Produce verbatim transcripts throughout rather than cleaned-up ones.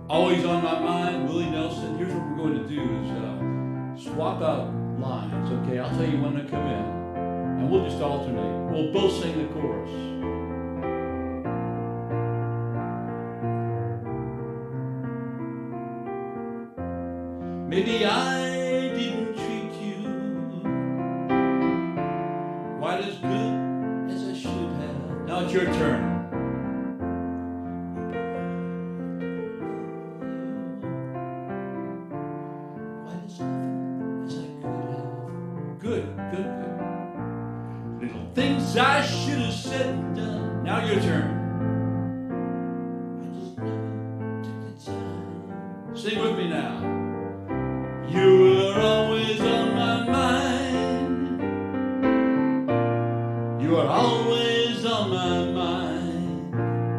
Always on my mind, Willie Nelson. Here's what we're going to do is uh, swap out lines, okay? I'll tell you when to come in, and we'll just alternate. We'll both sing the chorus. Maybe I didn't treat you quite as good as I should have. Now it's your turn. Good, good, good. Little things I should have said and done. Now your turn. I just never took the time. Sing with me now. You were always on my mind. You are always on my mind.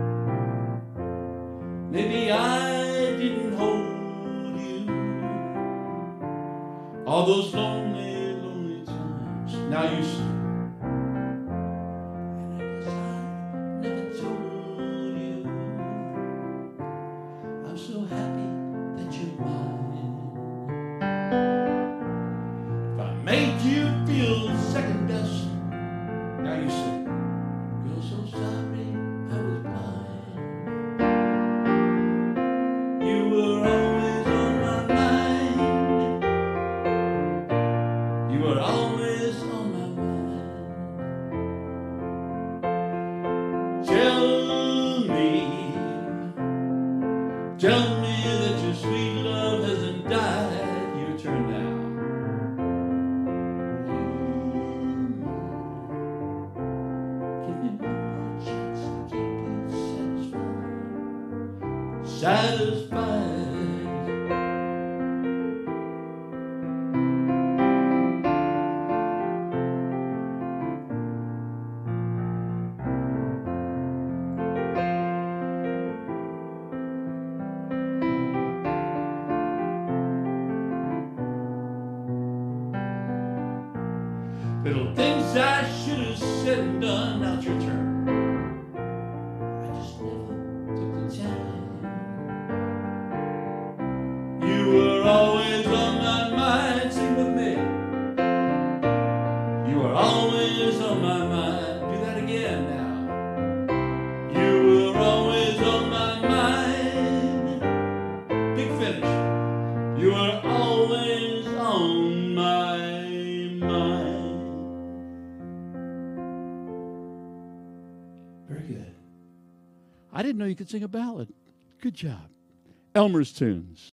Maybe I didn't hold you all those lonely now you sing. And I guess I never told you I'm so happy that you're mine. If I made you feel second best, now you sing. Girl, so sorry I was blind. You were always on my mind. You were always on my mind. Tell me, tell me that your sweet love hasn't died. Your turn now. Give me one more chance to keep you satisfied. Satisfied. Little things I should have said and done. Now it's your turn. I just never took the time. You were always on my mind. Sing with me. You were always on my mind. Do that again now. You were always on my mind. Big finish. You were always on my mind. Very good. I didn't know you could sing a ballad. Good job. Elmer's Tunes.